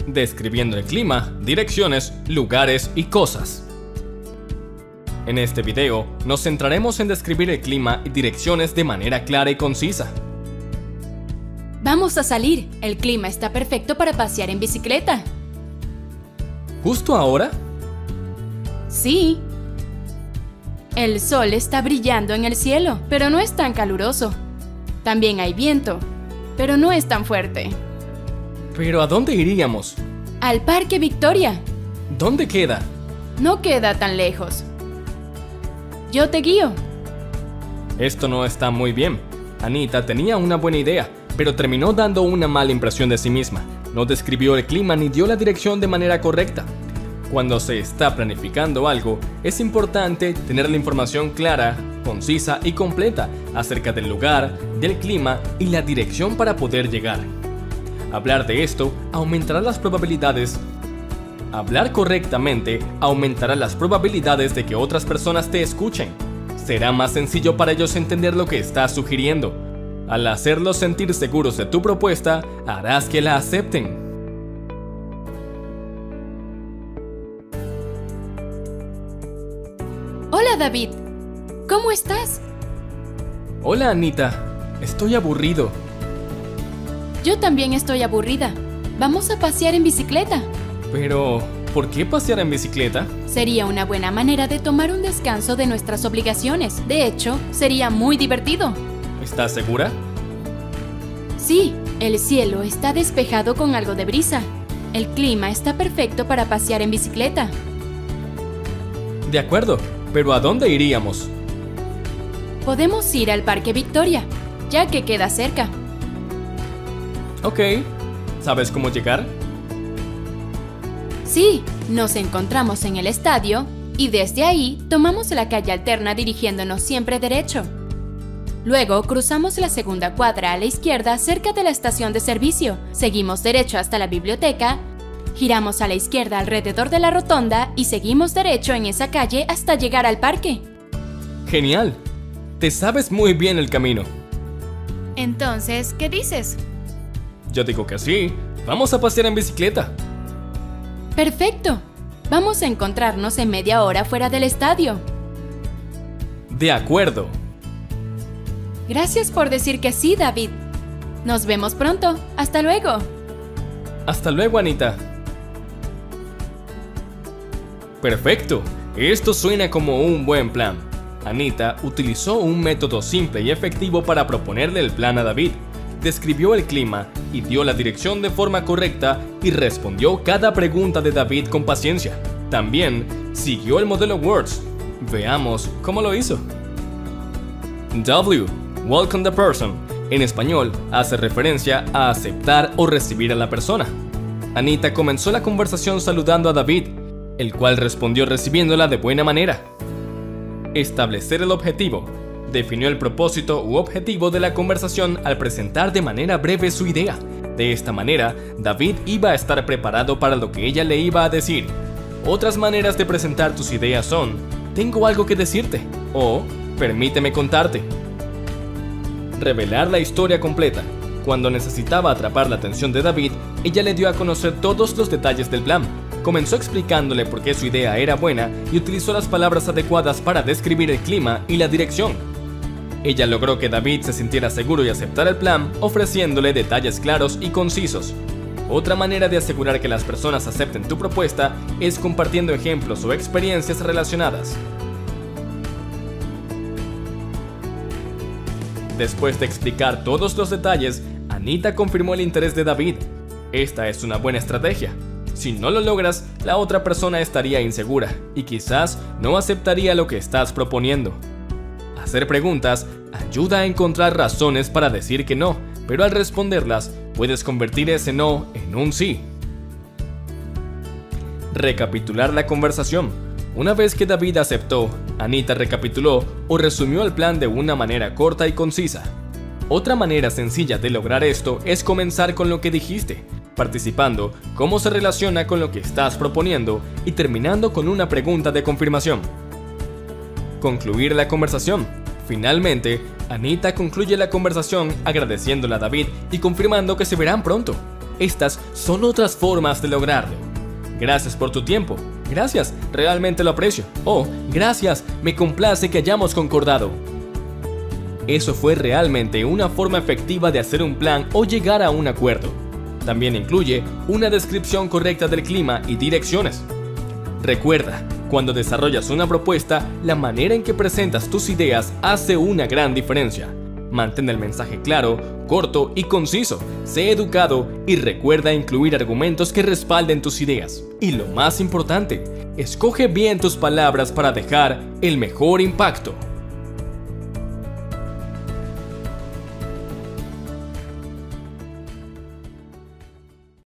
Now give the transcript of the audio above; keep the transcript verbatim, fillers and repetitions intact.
describiendo el clima, direcciones, lugares y cosas. En este video nos centraremos en describir el clima y direcciones de manera clara y concisa. Vamos a salir, el clima está perfecto para pasear en bicicleta. ¿Justo ahora? Sí. El sol está brillando en el cielo, pero no es tan caluroso. También hay viento, pero no es tan fuerte. ¿Pero a dónde iríamos? Al Parque Victoria. ¿Dónde queda? No queda tan lejos. Yo te guío. Esto no está muy bien. Anita tenía una buena idea, pero terminó dando una mala impresión de sí misma. No describió el clima ni dio la dirección de manera correcta. Cuando se está planificando algo, es importante tener la información clara, concisa y completa acerca del lugar, del clima y la dirección para poder llegar. Hablar de esto aumentará las probabilidades. Hablar correctamente aumentará las probabilidades de que otras personas te escuchen. Será más sencillo para ellos entender lo que estás sugiriendo. Al hacerlos sentir seguros de tu propuesta, harás que la acepten. Hola David, ¿cómo estás? Hola Anita, estoy aburrido. Yo también estoy aburrida. Vamos a pasear en bicicleta. Pero, ¿por qué pasear en bicicleta? Sería una buena manera de tomar un descanso de nuestras obligaciones. De hecho, sería muy divertido. ¿Estás segura? Sí, el cielo está despejado con algo de brisa. El clima está perfecto para pasear en bicicleta. De acuerdo, pero ¿a dónde iríamos? Podemos ir al Parque Victoria, ya que queda cerca. Ok, ¿sabes cómo llegar? Sí, nos encontramos en el estadio y desde ahí tomamos la calle alterna dirigiéndonos siempre derecho. Luego cruzamos la segunda cuadra a la izquierda cerca de la estación de servicio, seguimos derecho hasta la biblioteca, giramos a la izquierda alrededor de la rotonda y seguimos derecho en esa calle hasta llegar al parque. ¡Genial! Te sabes muy bien el camino. Entonces, ¿qué dices? Yo digo que sí. Vamos a pasear en bicicleta. ¡Perfecto! Vamos a encontrarnos en media hora fuera del estadio. De acuerdo. Gracias por decir que sí, David. Nos vemos pronto. Hasta luego. Hasta luego, Anita. Perfecto. Esto suena como un buen plan. Anita utilizó un método simple y efectivo para proponerle el plan a David. Describió el clima y dio la dirección de forma correcta y respondió cada pregunta de David con paciencia. También siguió el modelo WORDS. Veamos cómo lo hizo. W. Welcome the person. En español, hace referencia a aceptar o recibir a la persona. Anita comenzó la conversación saludando a David, el cual respondió recibiéndola de buena manera. Establecer el objetivo. Definió el propósito u objetivo de la conversación al presentar de manera breve su idea. De esta manera, David iba a estar preparado para lo que ella le iba a decir. Otras maneras de presentar tus ideas son: tengo algo que decirte o permíteme contarte. Revelar la historia completa. Cuando necesitaba atrapar la atención de David, ella le dio a conocer todos los detalles del plan. Comenzó explicándole por qué su idea era buena y utilizó las palabras adecuadas para describir el clima y la dirección. Ella logró que David se sintiera seguro y aceptara el plan, ofreciéndole detalles claros y concisos. Otra manera de asegurar que las personas acepten tu propuesta es compartiendo ejemplos o experiencias relacionadas. Después de explicar todos los detalles, Anita confirmó el interés de David. Esta es una buena estrategia. Si no lo logras, la otra persona estaría insegura y quizás no aceptaría lo que estás proponiendo. Hacer preguntas ayuda a encontrar razones para decir que no, pero al responderlas, puedes convertir ese no en un sí. Recapitular la conversación. Una vez que David aceptó, Anita recapituló o resumió el plan de una manera corta y concisa. Otra manera sencilla de lograr esto es comenzar con lo que dijiste, participando cómo se relaciona con lo que estás proponiendo y terminando con una pregunta de confirmación. Concluir la conversación. Finalmente, Anita concluye la conversación agradeciéndole a David y confirmando que se verán pronto. Estas son otras formas de lograrlo. Gracias por tu tiempo. Gracias, realmente lo aprecio. Oh, gracias, me complace que hayamos concordado. Eso fue realmente una forma efectiva de hacer un plan o llegar a un acuerdo. También incluye una descripción correcta del clima y direcciones. Recuerda, cuando desarrollas una propuesta, la manera en que presentas tus ideas hace una gran diferencia. Mantén el mensaje claro, corto y conciso. Sé educado y recuerda incluir argumentos que respalden tus ideas. Y lo más importante, escoge bien tus palabras para dejar el mejor impacto.